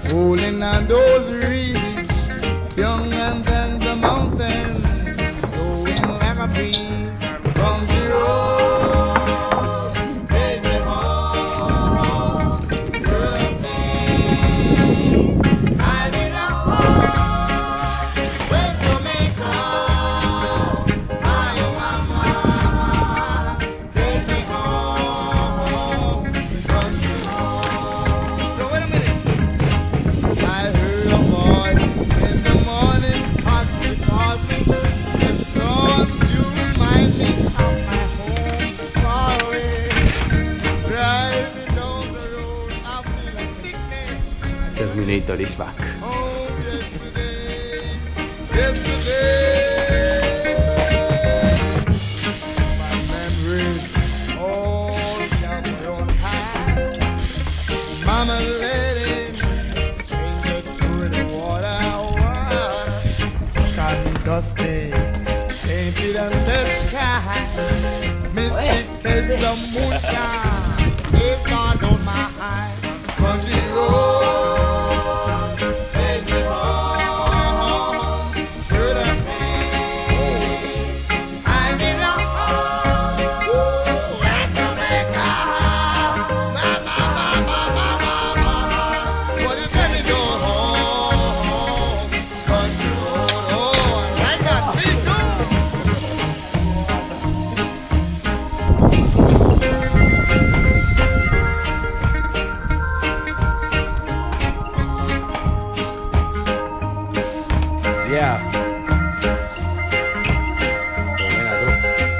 Rolling on those ridges, young and then the mountain, going like a bee from the road. Take me home to the place I belong home. When Jamaica, my mama, take me home, country home. So wait a minute. I heard a voice in the morning, as she calls me, said, son, you remind me of my home far away. Driving down the road, I feel a sickness. Terminator is back. Oh, yesterday, yesterday. My memories all down my own hand. Mama lady, stranger to the water, cotton dusty, painted on the sky. Mystic taste the moonshine, it's gone on my eye. Country road, take me home to the place I belong. Ooh, West Jamaica, mama. What you tell me go home, country road, oh, I like that, me too. Yeah. Qué buena tú.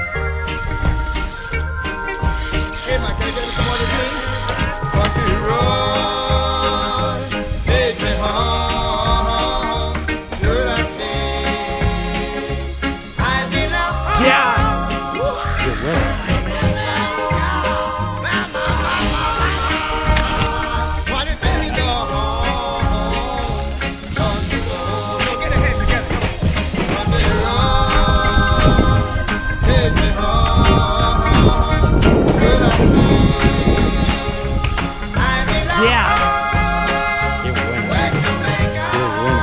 Hey, man, can I get some more of this, please? Country road, take me home to the place I belong. Yeah. Qué buena. Why you tell me go home, country road? So get a hand together, come on. Country road, take me home to the place I belong. Yeah. Qué buena. West Jamaica. Qué buena.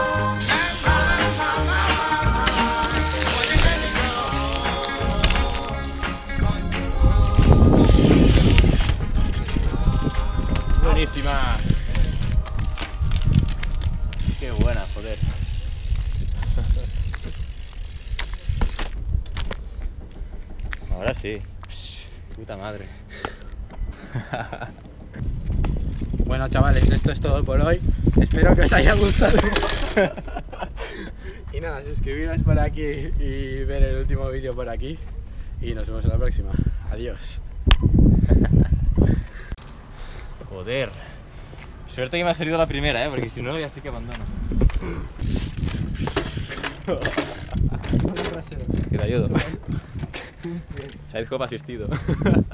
Buenísima. Qué buena, joder. Ahora sí. Puta madre. Bueno, chavales, esto es todo por hoy. Espero que os haya gustado. Y nada, suscribiros por aquí y ver el último vídeo por aquí. Y nos vemos en la próxima. Adiós. Joder. Suerte que me ha salido la primera, porque si no ya sí que abandono. Que te ayudo. Side hop asistido.